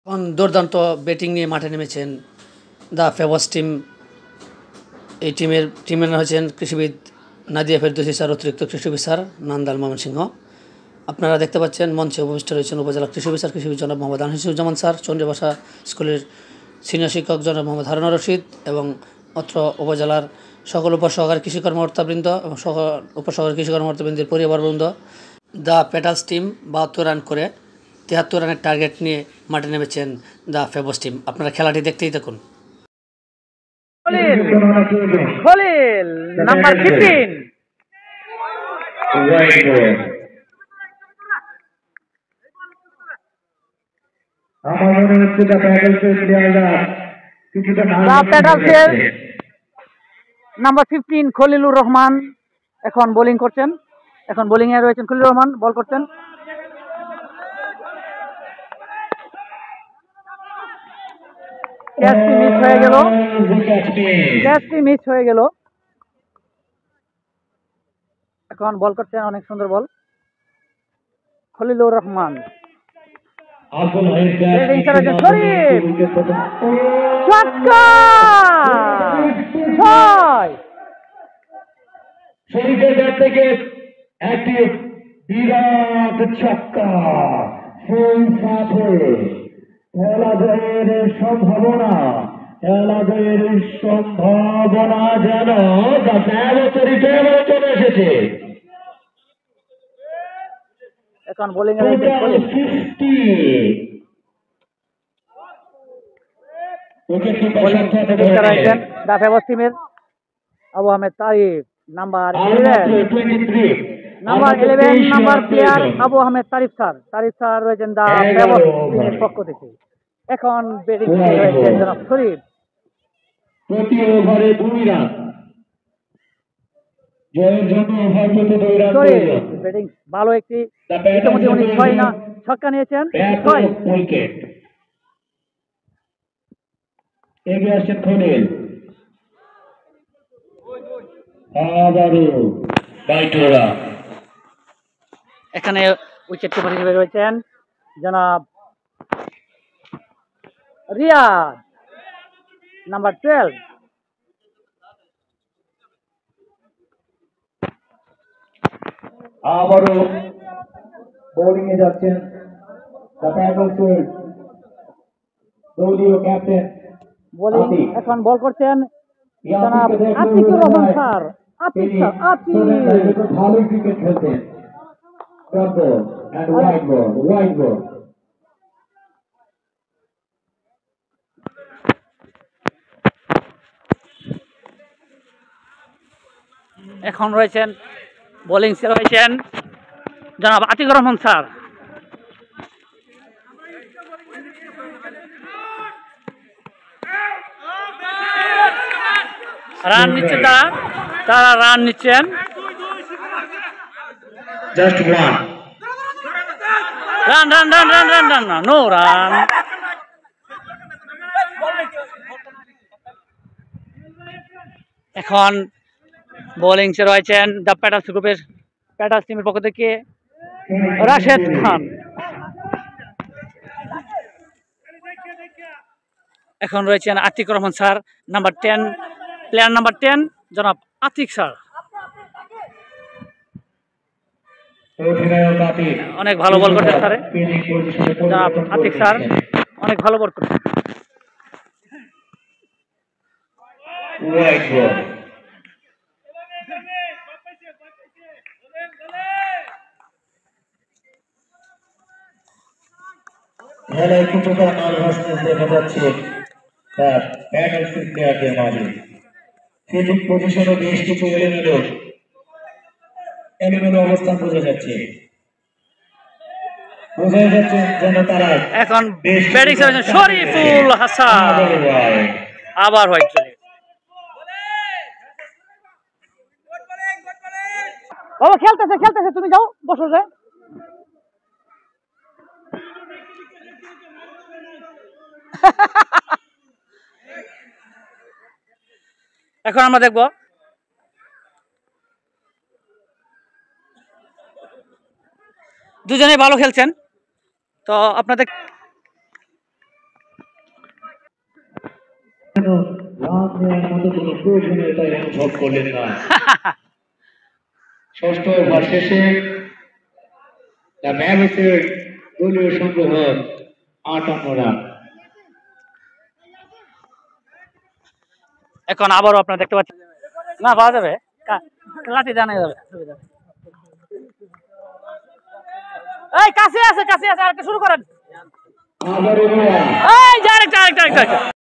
দুর্দান্ত ব্যাটিং নিয়ে মাঠে নেমেছেন দ্য ফেভার্স টিম। এই টিমের হচ্ছেন কৃষিবিদ নাদিয়া ফেরদৌসী স্যার, অতিরিক্ত কৃষিবিদ স্যার, নান্দাল ময়মনসিংহ। আপনারা দেখতে পাচ্ছেন মঞ্চে উপবিষ্ট রয়েছেন উপজেলা কৃষিবিদ স্যার, কৃষিবিদ জনাব মোহাম্মদ আনিসুজ্জামান স্যার, চন্দ্রভাষা স্কুলের সিনিয়র শিক্ষক জনাব মোহাম্মদ হারুন রশিদ এবং অত্র উপজেলার সকল উপসহকারী কৃষি কর্মকর্তাবৃন্দ এবং সকল উপসহকারী কৃষি কর্মকর্তাবৃন্দের পরিবারবৃন্দ। দ্য পেটালস টিম 72 রান করে 73 রানের টার্গেট নিয়ে মাঠে নেমেছেন দ্য ফেভার্স টিম। আপনারা খেলাটি দেখতেই থাকুন। খলিল নাম্বার 15 আমার মনে হচ্ছে নাম্বার 15 খলিলুর রহমান এখন বোলিং করছেন। এখন বোলিং এ রয়েছেন খলিলুর রহমান, বল করছেন। ক্যাচটি মিস হয়ে গেল, ক্যাচটি মিস হয়ে গেল। এখন বল করছেন, অনেক সুন্দর বল খলিলুর রহমান। শরীফের ব্যাট থেকে একটি বিরাট ছক্কা, খেলাধুয়ের সম্ভাবনা, খেলাধুয়ের সম্ভাবনা যেন শরীফে চলে এসেছে। এখন বোলিং এ দ্য ফেভার্স টিমের Abu Ahmed Tarif, number 11 number player Abu Ahmed Tarif sir. Tarif sir রয়েছেন দ্য ফেভার্স টিমের পক্ষ থেকে। এখন ব্যাটিং রয়েছেন জনাব শরীফ। প্রতি ওভারে 2 রান, জয়ের জন্য ওভার প্রতি 2 রান প্রয়োজন। ব্যাটিং ভালো, একটি ইতিমধ্যে উনি 6 না ছক্কা নিয়েছেন, 6 উইকেট। এগিয়ে আসছেন খলিল, আবারও বাইটোরা। এখানে উইকেট কিপার হিসেবে রয়েছেন জনাব রিয়াদ, নাম্বার 12। আবারও বোলিং এ যাচ্ছেন দলীয় ক্যাপ্টেন বোলিং। এখন বল করছেন জনাব আতিকুর রহমান স্যার। ভালো ক্রিকেট খেলতেন। এখন রয়েছেন বোলিং রয়েছেন জনাব আতিকুর রহমান স্যার। রান নিচ্ছেন তারা রান নিচ্ছেন। Just one run run run run run run no run. এখন বোলিং রয়েছেন দ্য প্যাটালস গ্রুপের প্যাটালস টিমের পক্ষ থেকে রাশেদ খান। এখন রয়েছেন Atikur Rahman sir, number 10 player number 10 জনাব আতিক স্যার। অনেক ভালো বল করছেন স্যার, জনাব আতিক স্যার অনেক ভালো বল করছেন। খেলায় কিছুটা নার্ভাসনেস দেখা যাচ্ছে তার প্যাটালস প্লেয়ারদের মাঝে। ফিল্ডিং পজিশনও বেশ কিছু এলোমেলো অবস্থান বোঝা যাচ্ছে যেন তারা। এখন ব্যাটিং করেছেন শরীফুল হাসান, আবার হোয়াইট চলে। বাবা খেলতেছে তুমি যাও বসো যে। এখন আমরা দেখব দুজনেই ভালো খেলছেন। তো আপনাদের রান নেওয়ার মতো কোনো প্রয়োজনীয়তা অনুভব করলেন না। ষষ্ঠ ওভার শেষে দ্য ম্যাভরিক্সের দলীয় সংগ্রহ 58 রান। এখন আবারও আপনারা দেখতে পাচ্ছেন না পাওয়া যাবে লাঠি জানা যাবে এই কাছে আছে আর শুরু করেন আবারও এই আরেকটা